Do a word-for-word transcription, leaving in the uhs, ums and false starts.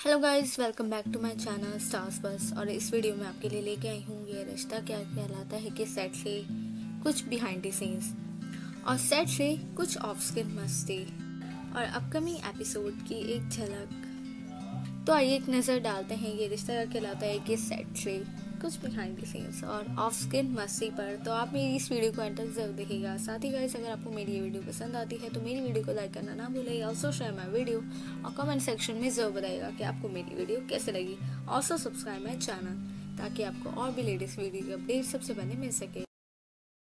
Hello guys, welcome back to my channel stars बस। और इस वीडियो में आपके लिए लेके आई हूँ ये रिश्ता क्या कहलाता है कि सेट से कुछ बिहाइंड द सीन्स और सेट से कुछ ऑफ स्क्रीन मस्ती और अपकमिंग एपिसोड की एक झलक। तो आइए एक नज़र डालते हैं ये रिश्ता क्या कहलाता है कि सेट से कुछ बिहाइंड द सीन्स और ऑफ स्क्रीन मस्ती पर। तो आप मेरी इस वीडियो को एंड तक जरूर देखिएगा। साथ ही गाइस, अगर आपको मेरी ये वीडियो पसंद आती है तो मेरी वीडियो को लाइक करना ना भूलिएगा। ऑल्सो शेयर माय वीडियो और कमेंट सेक्शन में जरूर बताइएगा कि आपको मेरी वीडियो कैसे लगी। ऑल्सो सब्सक्राइब माय चैनल ताकि आपको और भी लेटेस्ट वीडियो की अपडेट सबसे पहले मिल सके।